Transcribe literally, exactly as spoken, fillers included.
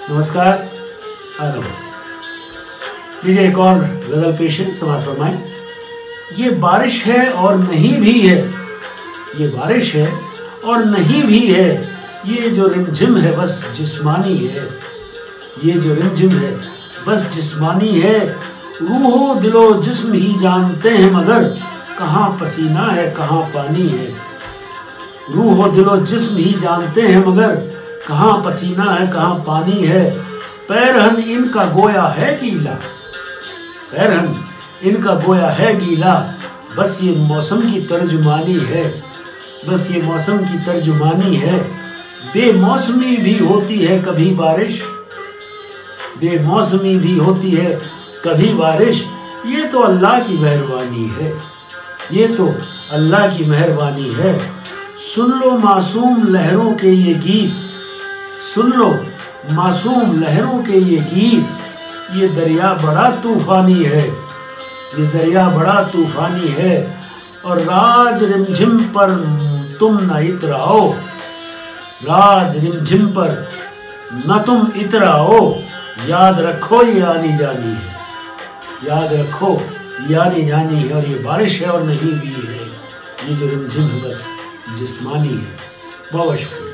नमस्कार, आदाब। लीजिए एक और गजल पेश है, समाज फरमाएं। ये बारिश है और नहीं भी है, ये बारिश है और नहीं भी है, ये जो रिमझिम है बस जिस्मानी है, ये जो रिमझिम है बस जिस्मानी है। रूहो दिलो जिस्म ही जानते हैं मगर कहाँ पसीना है कहाँ पानी है। रूहो दिलो जिस्म ही जानते हैं मगर कहाँ पसीना है कहाँ पानी है। पैरहन इनका गोया है गीला, पैरहन इनका गोया है गीला, बस ये मौसम की तर्जुमानी है, बस ये मौसम की तर्जुमानी है। बेमौसमी भी होती है कभी बारिश, बेमौसमी भी होती है कभी बारिश, ये तो अल्लाह की मेहरबानी है, ये तो अल्लाह की मेहरबानी है। सुन लो मासूम लहरों के ये गीत, सुन लो मासूम लहरों के ये गीत, ये दरिया बड़ा तूफानी है, ये दरिया बड़ा तूफानी है। और राज रिमझिम पर तुम न इतराओ, राज रिमझिम पर न तुम इतराओ, याद रखो ये आनी जानी है, याद रखो ये आनी जानी है। और ये बारिश है और नहीं भी है, ये जो रिमझिम है बस जिस्मानी है। बहुत शुक्रिया।